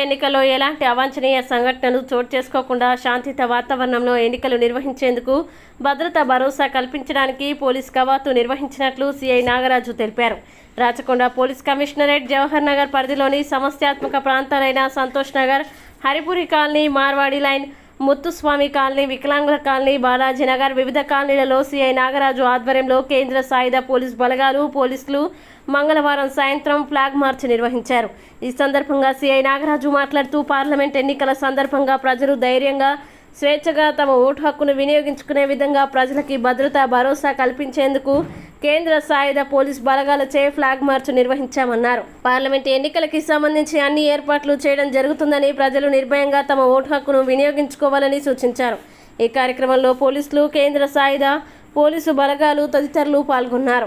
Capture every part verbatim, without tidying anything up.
ఎన్నికల్లో ఎలాంటి అవాంఛనీయ సంఘటనలు చోటు చేసుకోకుండా శాంతియుత వాతావరణంలో ఎన్నికలు నిర్వహించేందుకు భద్రతా భరోసా కల్పించడానికి పోలీస్ కవాతు నిర్వహించినట్లు సిఐ నాగరాజు తెలిపారు. రాచకొండ పోలీస్ కమిషనరేట్ జవహర్ నగర్ పరిధిలోని సమస్యాత్మక ప్రాంతాలైన Santosh Nagar, Haripuri colony, Marwadi line, Muthuswamy colony, వికలాంగుల కాలనీ, బాలాజీ నగర్ వివిధ కాలనీలలో సిఐ నాగరాజు ఆధ్వర్యంలో కేంద్ర సాయుధ పోలీస్ బలగాలు పోలీసులు మంగళవారం సాయంత్రం ఫ్లాగ్ మార్చ్ నిర్వహించారు. ఈ సందర్భంగా సిఐ నాగరాజు మాట్లాడుతూ పార్లమెంట్ ఎన్నికల సందర్భంగా ప్రజలు ధైర్యంగా స్వేచ్ఛగా తమ ఓటు హక్కును వినియోగించుకునే విధంగా ప్రజలకి భద్రతా భరోసా కల్పించేందుకు కేంద్ర సాయుధ పోలీస్ బలగాలచే ఫ్లాగ్ మార్చ్ నిర్వహించామన్నారు. పార్లమెంట్ ఎన్నికలకి సంబంధించి అన్ని ఏర్పాట్లు చేయడం జరుగుతుందని, ప్రజలు నిర్భయంగా తమ ఓటు హక్కును వినియోగించుకోవాలని సూచించారు. ఈ కార్యక్రమంలో పోలీసులు, కేంద్ర సాయుధ పోలీసు బలగాలు తదితరులు పాల్గొన్నారు.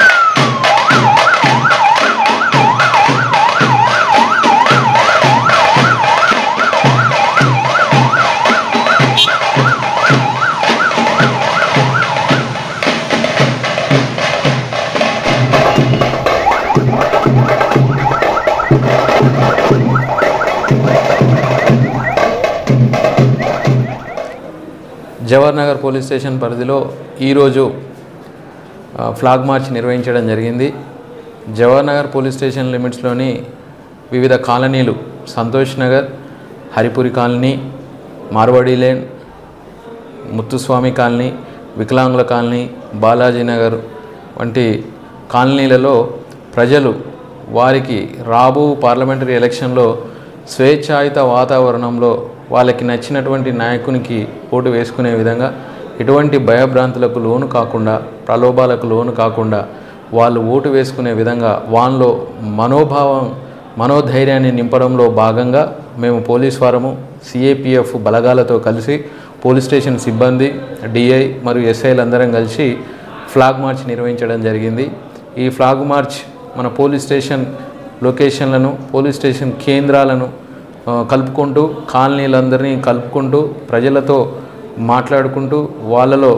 జవహర్ నగర్ పోలీస్ స్టేషన్ పరిధిలో ఈరోజు ఫ్లాగ్ మార్చ్ నిర్వహించడం జరిగింది. జవహర్ నగర్ పోలీస్ స్టేషన్ లిమిట్స్లోని వివిధ కాలనీలు Santosh Nagar, Haripuri colony, Marwadi lane, Muthuswamy colony, వికలాంగుల కాలనీ, బాలాజీ నగర్ వంటి కాలనీలలో ప్రజలు వారికి రాబో పార్లమెంటరీ ఎలక్షన్లో స్వేచ్ఛాయుత వాతావరణంలో వాళ్ళకి నచ్చినటువంటి నాయకునికి ఓటు వేసుకునే విధంగా ఎటువంటి భయభ్రాంతులకు లోను కాకుండా, ప్రలోభాలకు లోను కాకుండా వాళ్ళు ఓటు వేసుకునే విధంగా వాళ్ళలో మనోభావం మనోధైర్యాన్ని నింపడంలో భాగంగా మేము పోలీస్ వారము సిఏపిఎఫ్ బలగాలతో కలిసి పోలీస్ స్టేషన్ సిబ్బంది, డిఐ మరియు ఎస్ఐలందరం కలిసి ఫ్లాగ్ మార్చ్ నిర్వహించడం జరిగింది. ఈ ఫ్లాగ్ మార్చ్ మన పోలీస్ స్టేషన్ లొకేషన్లను, పోలీస్ స్టేషన్ కేంద్రాలను కలుపుకుంటూ, కాలనీలందరినీ కలుపుకుంటూ, ప్రజలతో మాట్లాడుకుంటూ వాళ్ళలో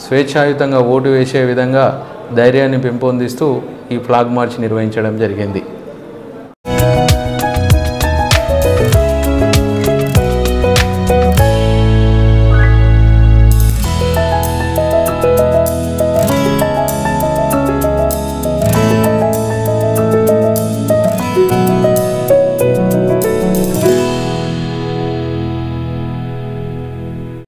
స్వేచ్ఛాయుతంగా ఓటు వేసే విధంగా ధైర్యాన్ని పెంపొందిస్తూ ఈ ఫ్లాగ్ మార్చ్ నిర్వహించడం జరిగింది.